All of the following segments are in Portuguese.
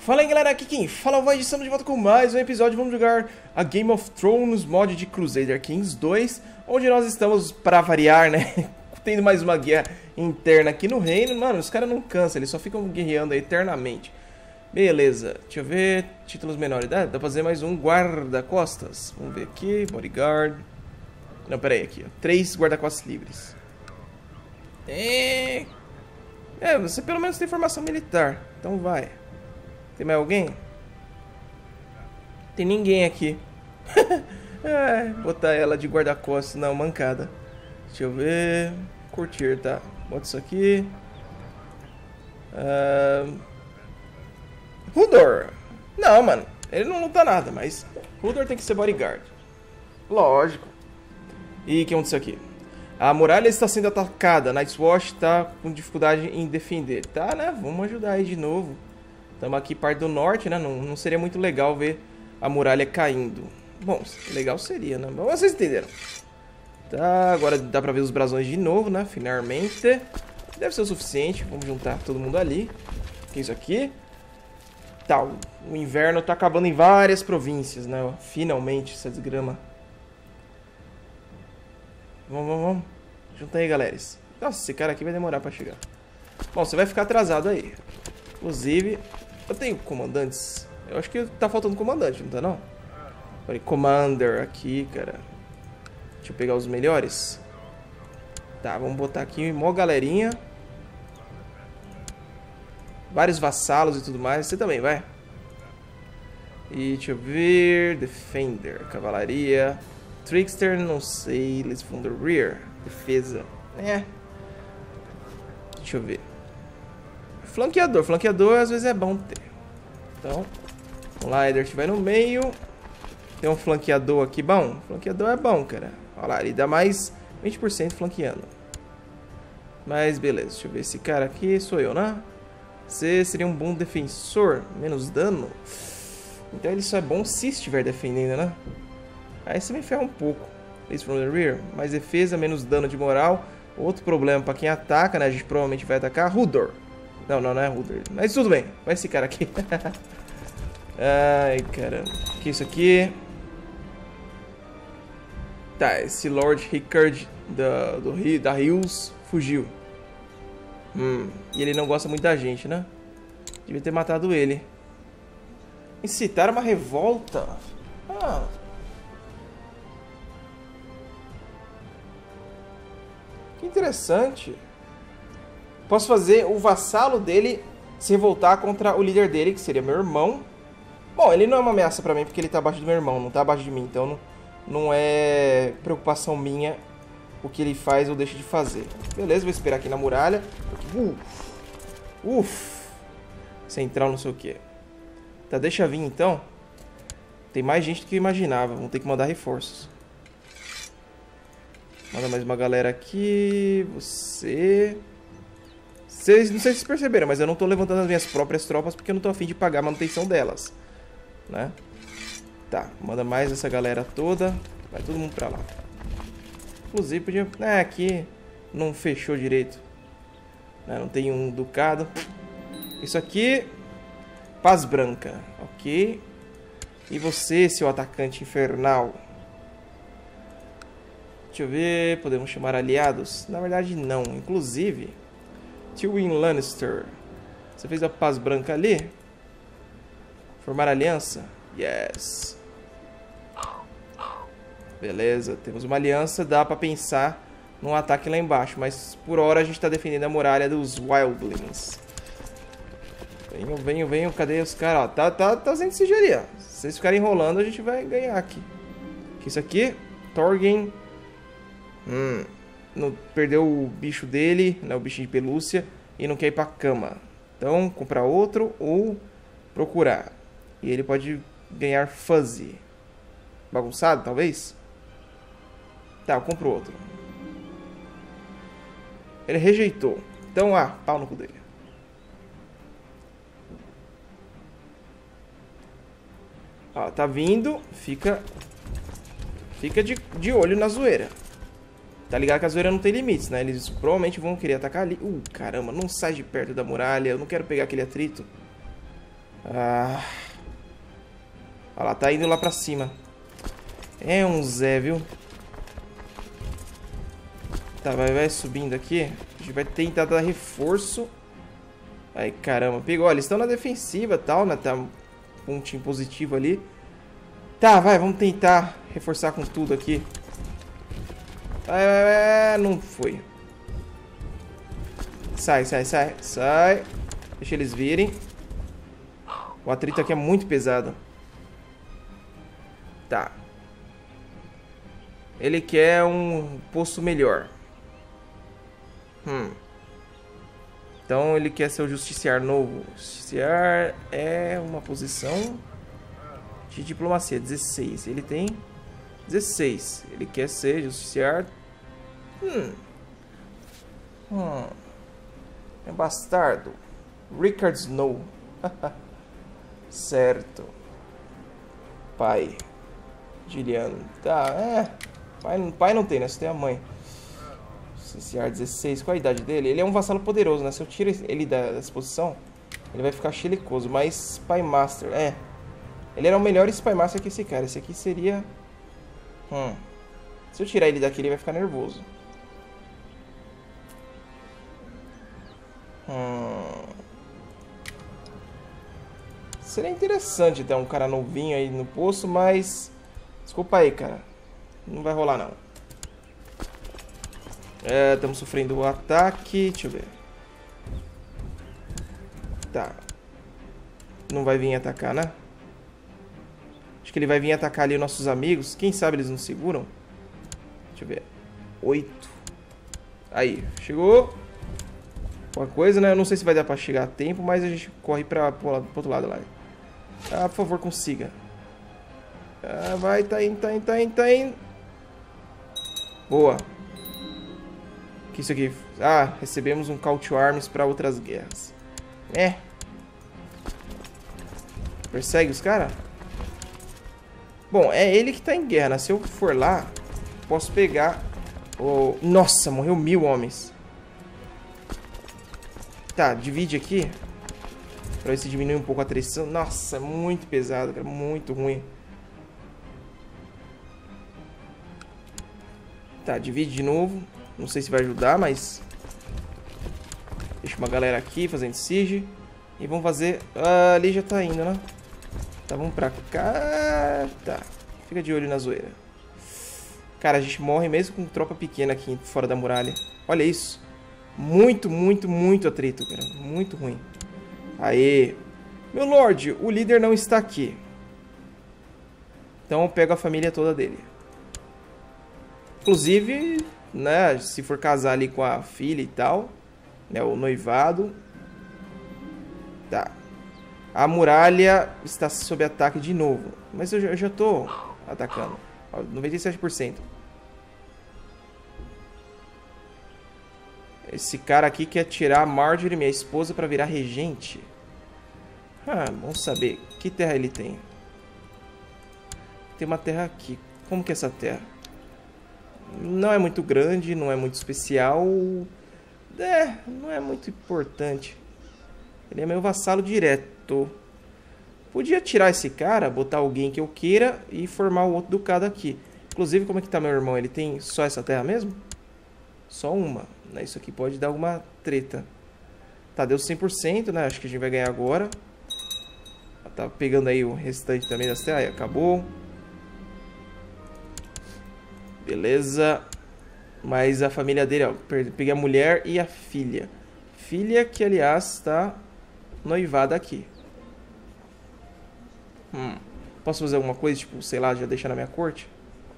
Fala aí galera, aqui quem fala vai, estamos de volta com mais um episódio. Vamos jogar a Game of Thrones mod de Crusader Kings 2, onde nós estamos, para variar, né, tendo mais uma guerra interna aqui no reino. Mano, os caras não cansam, eles só ficam guerreando aí eternamente. Beleza, deixa eu ver, títulos menores, dá pra fazer mais um guarda-costas. Vamos ver aqui, bodyguard. Não, pera aí, aqui, ó, 3 guarda-costas livres. Você pelo menos tem formação militar, então vai. Tem mais alguém? Tem ninguém aqui. Botar ela de guarda-costas. Não, mancada. Deixa eu ver. Curtir, tá. Bota isso aqui. Hodor. Não, mano. Ele não luta nada, mas Hodor tem que ser bodyguard. Lógico. E o que aconteceu aqui? A muralha está sendo atacada. Night's Watch está com dificuldade em defender. Tá, né? Vamos ajudar aí de novo. Estamos aqui parte do norte, né? Não seria muito legal ver a muralha caindo. Bom, legal seria, né? Mas vocês entenderam. Tá, agora dá pra ver os brasões de novo, né? Finalmente. Deve ser o suficiente. Vamos juntar todo mundo ali. O que é isso aqui? Tá, o inverno tá acabando em várias províncias, né? Finalmente, essa desgrama. Vamos. Junta aí, galera. Nossa, esse cara aqui vai demorar pra chegar. Bom, você vai ficar atrasado aí. Inclusive, eu tenho comandantes. Eu acho que tá faltando comandante, não tá não? Olha, commander aqui, cara. Deixa eu pegar os melhores. Tá, vamos botar aqui mó galerinha. Vários vassalos e tudo mais. Você também, vai. E deixa eu ver. Defender, cavalaria. Trickster, não sei. Let's from the rear. Defesa. Deixa eu ver. Flanqueador às vezes é bom ter. Então, o Lydert vai no meio. Tem um flanqueador aqui bom. Flanqueador é bom, cara. Olha lá, ele dá mais 20% flanqueando. Mas beleza, deixa eu ver. Esse cara aqui sou eu, né? Você seria um bom defensor. Menos dano. Então ele só é bom se estiver defendendo, né? Aí você me ferra um pouco. Place from the rear. Mais defesa, menos dano de moral. Outro problema pra quem ataca, né? A gente provavelmente vai atacar Hodor. Não é Hodor. Mas tudo bem. Vai esse cara aqui. Ai, caramba. O que é isso aqui? Tá, esse Lord Rickard da Hills fugiu. E ele não gosta muito da gente, né? Devia ter matado ele. Incitar uma revolta? Que interessante. Posso fazer o vassalo dele se revoltar contra o líder dele, que seria meu irmão. Bom, ele não é uma ameaça pra mim, porque ele tá abaixo do meu irmão, não tá abaixo de mim. Então não é preocupação minha o que ele faz ou deixa de fazer. Beleza, vou esperar aqui na muralha. Central não sei o que. Tá, deixa vir então. Tem mais gente do que eu imaginava. Vamos ter que mandar reforços. Manda mais uma galera aqui. Você... Vocês, não sei se vocês perceberam, mas eu não tô levantando as minhas próprias tropas porque eu não tô a fim de pagar a manutenção delas, né? Tá, manda mais essa galera toda. Vai todo mundo pra lá. Inclusive podia... aqui não fechou direito, né? Não tem um ducado. Isso aqui... Paz branca, ok. E você, seu atacante infernal? Deixa eu ver... Podemos chamar aliados? Na verdade não, inclusive... Tywin Lannister. Você fez a paz branca ali? Formar aliança? Yes. Beleza, temos uma aliança. Dá pra pensar num ataque lá embaixo. Mas por hora a gente tá defendendo a muralha dos Wildlings. Venham. Cadê os caras? Tá fazendo sigilo. Se vocês ficarem enrolando, a gente vai ganhar aqui. Isso aqui? Torgen. Perdeu o bicho dele, né, o bichinho de pelúcia, e não quer ir pra cama. Então, comprar outro ou procurar. E ele pode ganhar fuzzy. Bagunçado, talvez? Tá, eu compro outro. Ele rejeitou. Então, pau no cu dele. Ó, tá vindo. Fica de olho na zoeira. Tá ligado que a zoeira não tem limites, né? Eles provavelmente vão querer atacar ali. Caramba, não sai de perto da muralha. Eu não quero pegar aquele atrito. Ah. Olha lá, tá indo lá pra cima. É um Zé, viu? Tá, vai subindo aqui. A gente vai tentar dar reforço. Ai, caramba. Pegou. Olha, eles estão na defensiva e tal, né? Tá um pontinho positivo ali. Tá, vai. Vamos tentar reforçar com tudo aqui. Não foi. Sai. Deixa eles virem. O atrito aqui é muito pesado. Tá. Ele quer um posto melhor. Então ele quer ser o justiciar novo. Justiciar é uma posição de diplomacia. 16. Ele tem 16. Ele quer ser justiciar. É bastardo. Richard Snow. Certo. Pai. Giliano. Tá, Pai não tem, né? Só tem a mãe. Justiciar 16. Qual a idade dele? Ele é um vassalo poderoso, né? Se eu tiro ele dessa posição, ele vai ficar chilicoso. Mas Spy Master, ele era o melhor Spy Master que esse cara. Esse aqui seria... Se eu tirar ele daqui, ele vai ficar nervoso. Seria interessante ter um cara novinho aí no poço, mas... Desculpa aí, cara. Não vai rolar, não. Estamos sofrendo um ataque. Deixa eu ver. Tá. Não vai vir atacar, né? Acho que ele vai vir atacar ali os nossos amigos. Quem sabe eles não seguram? Deixa eu ver. 8. Aí, chegou. Uma coisa, né? Eu não sei se vai dar pra chegar a tempo, mas a gente corre pro outro lado lá. Por favor, consiga. Vai, tá indo. Boa. O que é isso aqui? Recebemos um Call to Arms pra outras guerras. Persegue os caras? Bom, é ele que tá em guerra, né? Se eu for lá, posso pegar o... Nossa, morreu 1000 homens. Tá, divide aqui. Pra ver se diminui um pouco a traição. Nossa, é muito pesado, cara. Muito ruim. Tá, divide de novo. Não sei se vai ajudar, mas... Deixa uma galera aqui fazendo siege. E vamos fazer... ali já tá indo, né? Tá, vamos pra cá. Tá, fica de olho na zoeira. Cara, a gente morre mesmo com tropa pequena aqui fora da muralha. Olha isso. Muito atrito, cara. Muito ruim. Aê. Meu lord, o líder não está aqui. Então eu pego a família toda dele. Inclusive, né, se for casar ali com a filha e tal, né, o noivado. Tá. A muralha está sob ataque de novo. Mas eu já tô atacando. 97%. Esse cara aqui quer tirar a Marjorie, minha esposa, pra virar regente. Vamos saber. Que terra ele tem? Tem uma terra aqui. Como que é essa terra? Não é muito grande, não é muito especial. Não é muito importante. Ele é meu vassalo direto. Podia tirar esse cara, botar alguém que eu queira e formar o outro ducado aqui. Inclusive, como é que tá meu irmão? Ele tem só essa terra mesmo? Só uma. Isso aqui pode dar alguma treta. Tá, deu 100%, né? Acho que a gente vai ganhar agora. Tá pegando aí o restante também das terras. Aí, acabou. Beleza. Mas a família dele, ó. Peguei a mulher e a filha. Filha que, aliás, tá noivada aqui. Posso fazer alguma coisa? Tipo, sei lá, já deixar na minha corte?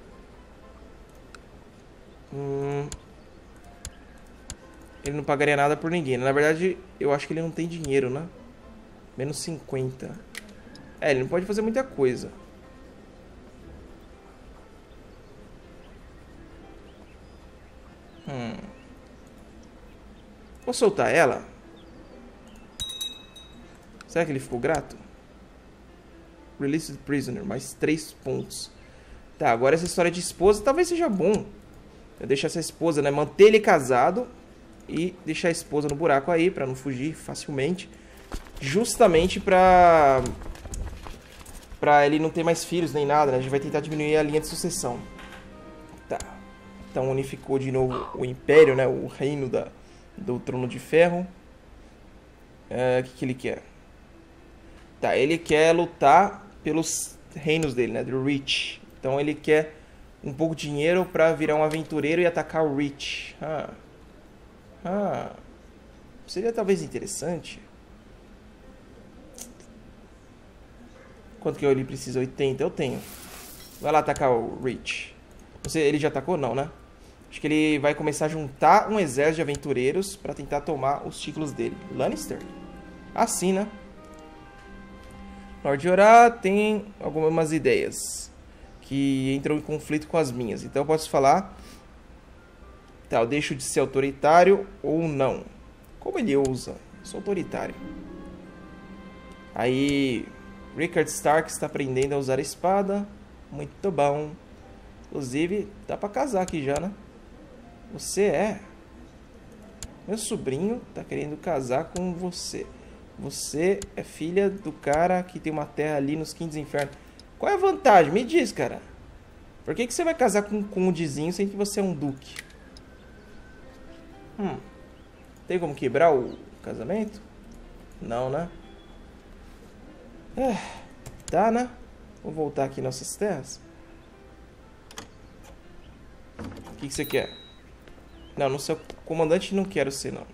Ele não pagaria nada por ninguém. Na verdade, eu acho que ele não tem dinheiro, né? Menos 50. Ele não pode fazer muita coisa. Vou soltar ela? Será que ele ficou grato? Release the prisoner. Mais 3 pontos. Tá, agora essa história de esposa talvez seja bom. Eu deixar essa esposa, né? Manter ele casado. E deixar a esposa no buraco aí, pra não fugir facilmente. Justamente pra ele não ter mais filhos nem nada, né? A gente vai tentar diminuir a linha de sucessão. Tá. Então unificou de novo o Império, né? O reino do Trono de Ferro. O que ele quer? Tá, ele quer lutar pelos reinos dele, né? Do Reach. Então ele quer um pouco de dinheiro pra virar um aventureiro e atacar o Reach. Seria talvez interessante. Quanto que ele precisa? 80? Eu tenho. Vai lá atacar o Reach. Não sei, ele já atacou? Não, né? Acho que ele vai começar a juntar um exército de aventureiros pra tentar tomar os títulos dele. Lannister? Assim, né? Lord Jorah tem algumas ideias que entram em conflito com as minhas. Então eu posso falar... Tá, eu deixo de ser autoritário ou não. Como ele usa? Sou autoritário. Aí... Rickard Stark está aprendendo a usar a espada. Muito bom. Inclusive, dá pra casar aqui já, né? Você é... Meu sobrinho tá querendo casar com você. Você é filha do cara que tem uma terra ali nos Quintos Infernos. Qual é a vantagem? Me diz, cara. Por que você vai casar com um dizinho sem que você é um duque? Tem como quebrar o casamento? Não, né? Tá, né? Vou voltar aqui nossas terras. O que você quer? Não, não sou comandante, não quero ser, não.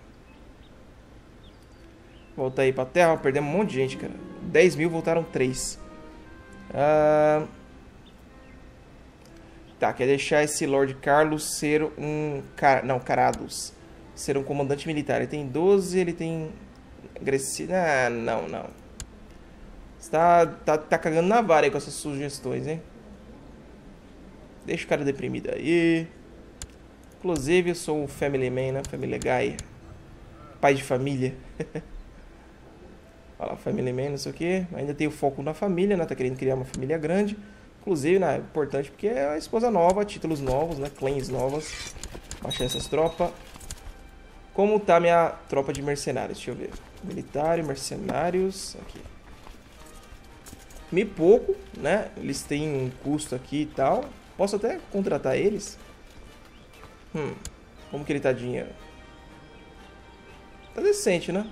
Voltar aí pra terra, perdemos um monte de gente, cara. 10 mil, voltaram 3. Tá, quer deixar esse Lord Carlos ser um... Não, Carados. Ser um comandante militar. Ele tem 12, ele tem... Agressivo... não. Você tá cagando na vara aí com essas sugestões, hein? Deixa o cara deprimido aí. Inclusive, eu sou um family man, né? Family guy. Pai de família. Olha lá, family man, não sei o que. Ainda tem o foco na família, né? Tá querendo criar uma família grande. Inclusive, né? É importante porque é a esposa nova, títulos novos, né? Clans novas. Baixar essas tropas. Como tá minha tropa de mercenários? Deixa eu ver. Militar, mercenários. Aqui. Me pouco, né? Eles têm um custo aqui e tal. Posso até contratar eles. Como que ele tá dinheiro? Tá decente, né?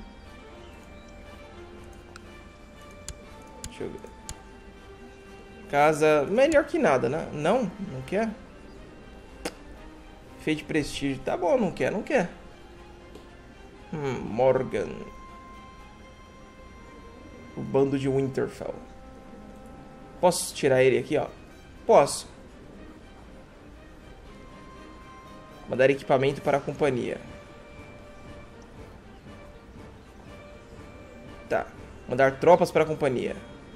Deixa eu ver. Casa... Melhor que nada, né? Não quer? Feito de prestígio. Tá bom, não quer. Morgan. O bando de Winterfell. Posso tirar ele aqui, ó? Posso. Mandar equipamento para a companhia. Tá. Mandar tropas para a companhia.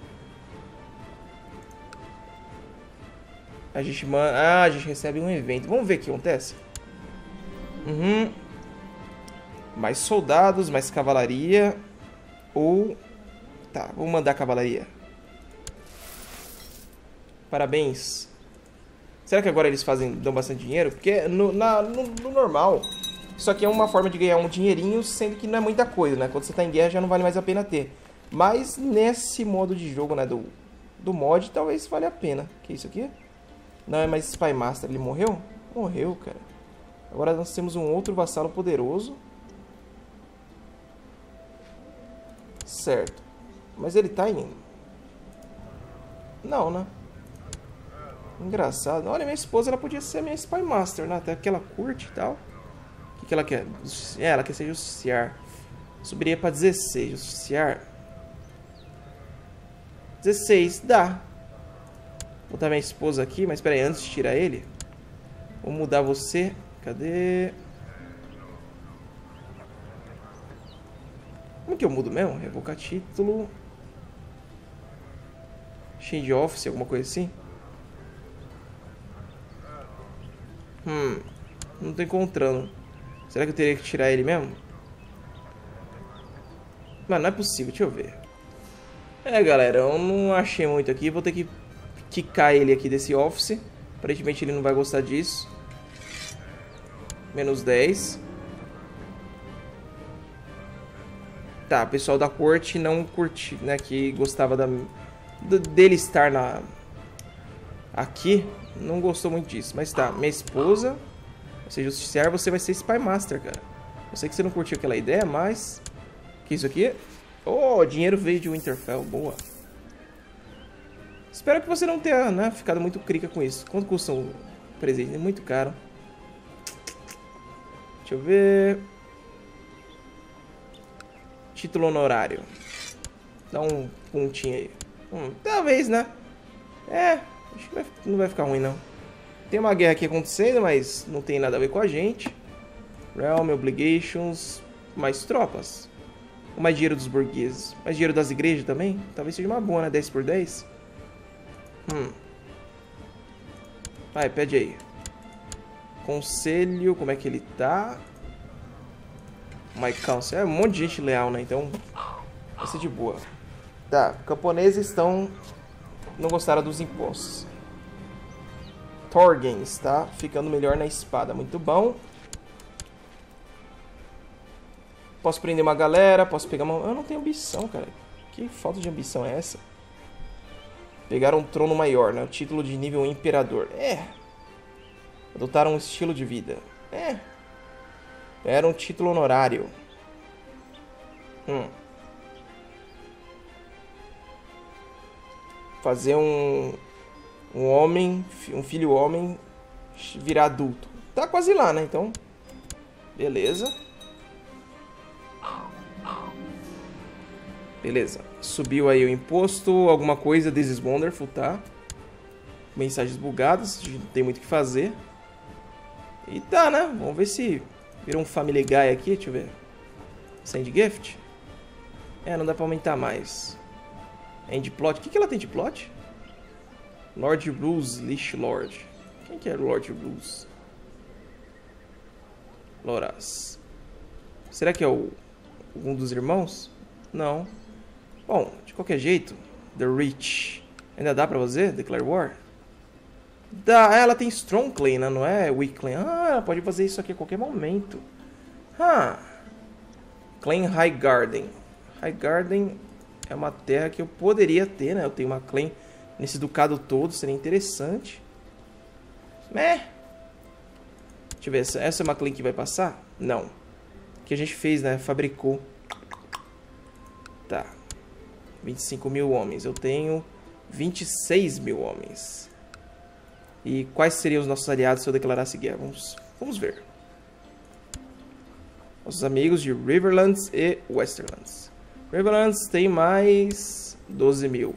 A gente manda... a gente recebe um evento. Vamos ver o que acontece. Mais soldados, mais cavalaria. Ou... Tá, vamos mandar cavalaria. Parabéns. Será que agora eles dão bastante dinheiro? Porque no normal, isso aqui é uma forma de ganhar um dinheirinho, sendo que não é muita coisa, né? Quando você tá em guerra já não vale mais a pena ter. Mas nesse modo de jogo, né, do mod, talvez valha a pena. Que isso aqui? Não é mais Spy Master. Ele morreu? Morreu, cara. Agora nós temos um outro vassalo poderoso. Certo. Mas ele tá indo. Não, né? Engraçado. Olha, minha esposa, ela podia ser minha Spy Master, né? Até que ela curte e tal. O que ela quer? Ela quer ser justiciar. Subiria pra 16. Justiciar. 16. Dá. Vou botar minha esposa aqui. Mas espera aí, antes de tirar ele, vou mudar você. Cadê? Como que eu mudo mesmo? Revocar título. Change Office, alguma coisa assim. Não tô encontrando. Será que eu teria que tirar ele mesmo? Mas não é possível, deixa eu ver. Galera, eu não achei muito aqui. Vou ter que quicar ele aqui desse Office. Aparentemente ele não vai gostar disso. Menos 10. Tá, o pessoal da corte não curtiu, né? Que gostava dele estar aqui. Não gostou muito disso. Mas tá, minha esposa vai ser justiciar, você vai ser Spy Master, cara. Eu sei que você não curtiu aquela ideia, mas... Que isso aqui? Oh, dinheiro veio de Winterfell, boa. Espero que você não tenha, né, ficado muito crica com isso. Quanto custa um presente? É muito caro. Deixa eu ver... Título honorário. Dá um pontinho aí. Talvez, né? Acho que não vai ficar ruim, não. Tem uma guerra aqui acontecendo, mas não tem nada a ver com a gente. Realm, Obligations, mais tropas. Mais dinheiro dos burgueses. Mais dinheiro das igrejas também. Talvez seja uma boa, né? 10 por 10. Vai, pede aí. Conselho, como é que ele tá? My Council. É um monte de gente leal, né? Então, vai ser de boa. Tá, camponeses estão... Não gostaram dos impostos. Torgen está ficando melhor na espada. Muito bom. Posso prender uma galera, posso pegar uma... Eu não tenho ambição, cara. Que falta de ambição é essa? Pegar um trono maior, né? O título de nível imperador. Adotar um estilo de vida. Era um título honorário. Fazer um homem, um filho homem virar adulto. Tá quase lá, né? Então, beleza. Beleza. Subiu aí o imposto, alguma coisa, this is wonderful, tá? Mensagens bugadas, a gente não tem muito o que fazer. E tá, né? Vamos ver se vira um Family Guy aqui, deixa eu ver. Send gift? Não dá pra aumentar mais. End plot, o que ela tem de plot? Lord Blues, Leash Lord. Quem que é Lord Blues? Loras. Será que é um dos irmãos? Não. Bom, de qualquer jeito, The Rich. Ainda dá pra fazer? Declare War? Dá, ela tem Strong Claim, né? Não é Weak Claim. Ela pode fazer isso aqui a qualquer momento. Claim High Garden. High Garden é uma terra que eu poderia ter, né? Eu tenho uma claim nesse ducado todo, seria interessante. Deixa eu ver, essa é uma claim que vai passar? Não. Que a gente fez, né? Fabricou. Tá. 25 mil homens. Eu tenho 26 mil homens. E quais seriam os nossos aliados se eu declarasse guerra? Vamos ver. Nossos amigos de Riverlands e Westerlands. Riverlands tem mais 12 mil.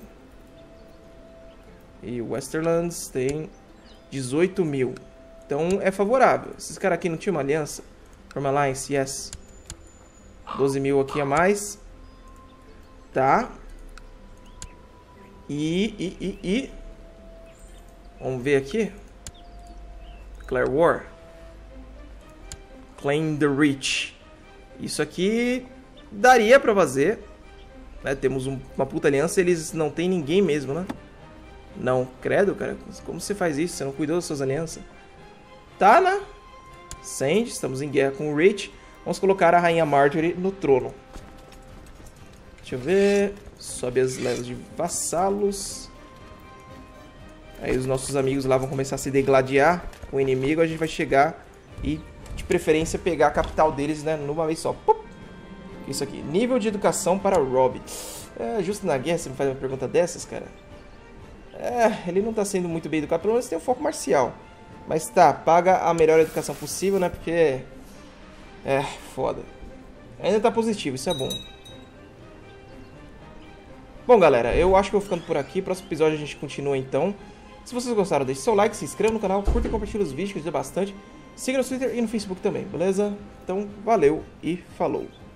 E Westerlands tem 18 mil. Então é favorável. Esses caras aqui não tinham uma aliança? From Alliance, yes. 12 mil aqui a mais. Tá. Vamos ver aqui. Declare War. Claim the Rich. Isso aqui daria pra fazer. Né? Temos uma puta aliança. Eles não tem ninguém mesmo, né? Não, credo, cara. Como você faz isso? Você não cuidou das suas alianças? Tá, né? Send. Estamos em guerra com o Rich. Vamos colocar a Rainha Marjorie no trono. Deixa eu ver. Sobe as levas de vassalos. Aí os nossos amigos lá vão começar a se degladiar com o inimigo. A gente vai chegar e, de preferência, pegar a capital deles, né? Numa vez só. Pum! Isso aqui. Nível de educação para Robb. Justo na guerra você me faz uma pergunta dessas, cara? Ele não tá sendo muito bem educado. Pelo menos tem um foco marcial. Mas tá, paga a melhor educação possível, né? Porque... foda. Ainda tá positivo, isso é bom. Bom, galera, eu acho que eu vou ficando por aqui. Próximo episódio a gente continua, então. Se vocês gostaram, deixe seu like, se inscreva no canal, curta e compartilhe os vídeos, que ajuda bastante. Siga no Twitter e no Facebook também, beleza? Então, valeu e falou!